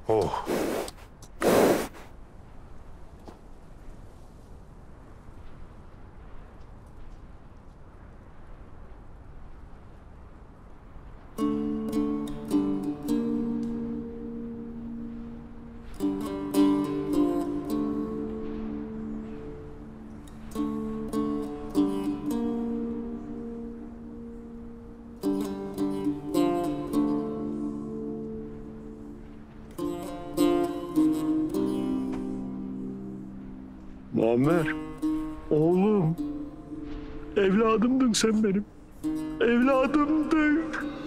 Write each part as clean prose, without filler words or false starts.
Oh. Muammer, oğlum, evladımdın sen benim, evladımdın.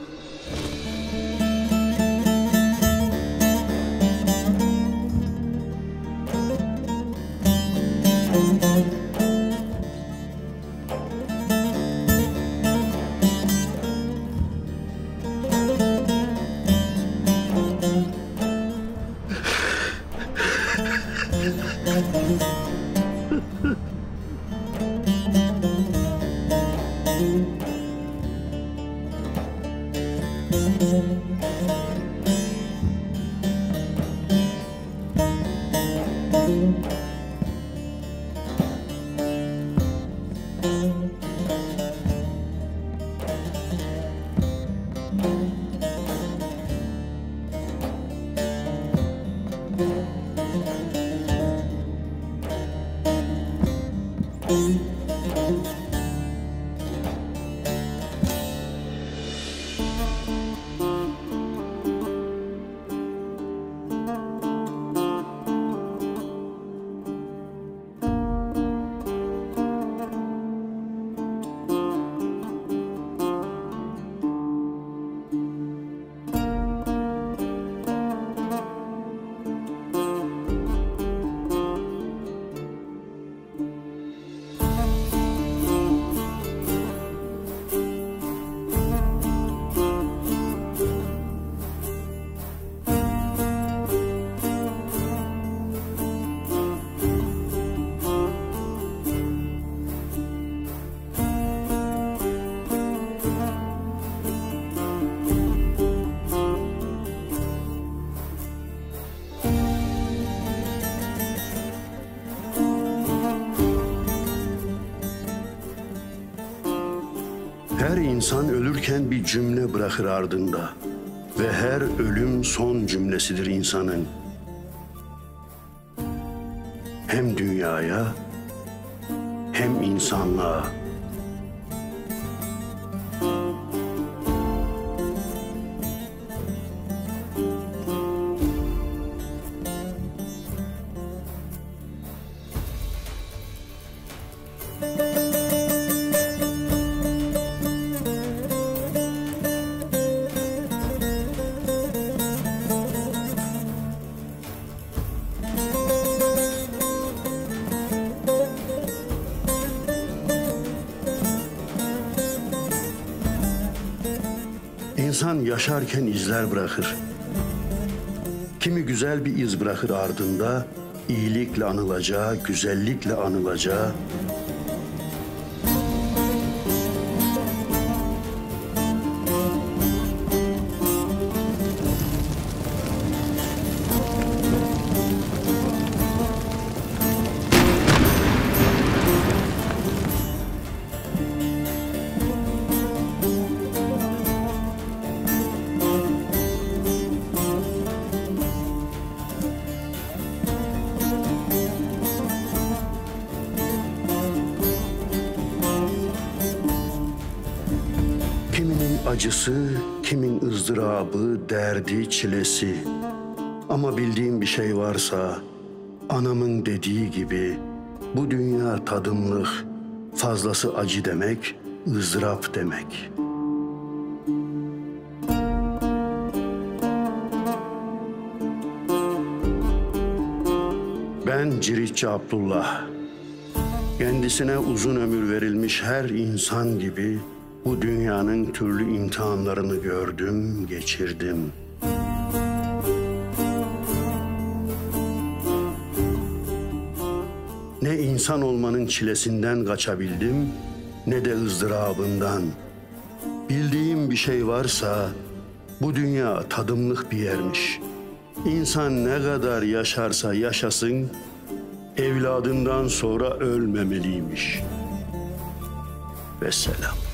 Her insan ölürken bir cümle bırakır ardında ve her ölüm son cümlesidir insanın. Hem dünyaya hem insanlığa. İnsan yaşarken izler bırakır. Kimi güzel bir iz bırakır ardında, iyilikle anılacağı, güzellikle anılacağı. Kiminin acısı, kimin ızdırabı, derdi, çilesi. Ama bildiğim bir şey varsa, anamın dediği gibi, bu dünya tadımlık, fazlası acı demek, ızdırap demek. Ben Ciritçi Abdullah. Kendisine uzun ömür verilmiş her insan gibi bu dünyanın türlü imtihanlarını gördüm, geçirdim. Ne insan olmanın çilesinden kaçabildim, ne de ızdırabından. Bildiğim bir şey varsa bu dünya tadımlık bir yermiş. İnsan ne kadar yaşarsa yaşasın, evladından sonra ölmemeliymiş. Vesselam.